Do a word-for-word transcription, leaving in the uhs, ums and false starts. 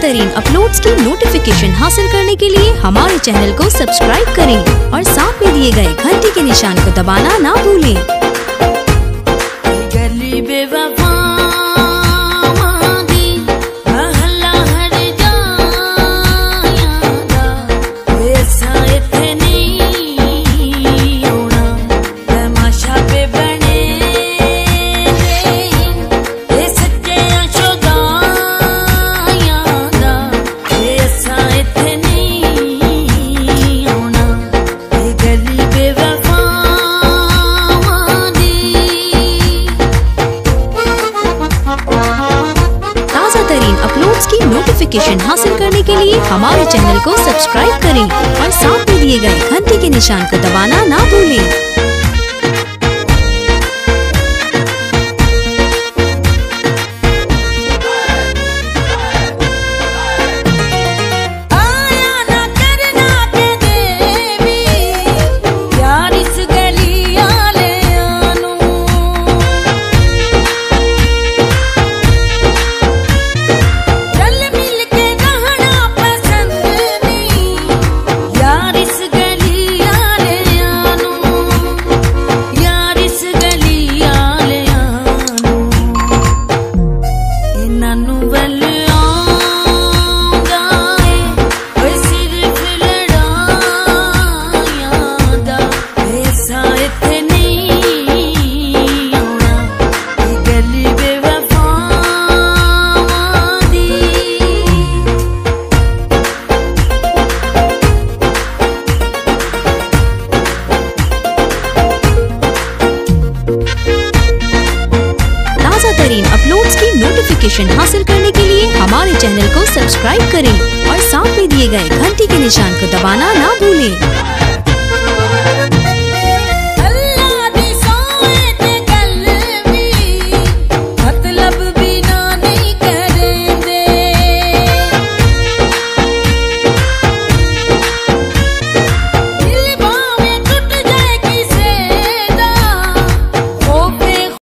तरीन अपलोड्स की नोटिफिकेशन हासिल करने के लिए हमारे चैनल को सब्सक्राइब करें और साथ में दिए गए घंटी के निशान को दबाना ना भूलें। अपलोड्स की नोटिफिकेशन हासिल करने के लिए हमारे चैनल को सब्सक्राइब करें और साथ में दिए गए घंटी के निशान को दबाना ना भूलें। अपलोड्स की नोटिफिकेशन हासिल करने के लिए हमारे चैनल को सब्सक्राइब करें और साथ में दिए गए घंटी के निशान को दबाना ना भूलें।